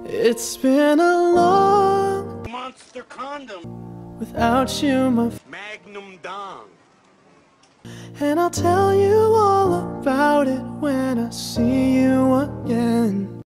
It's been a long Monster condom. without you, my Magnum dong. and I'll tell you all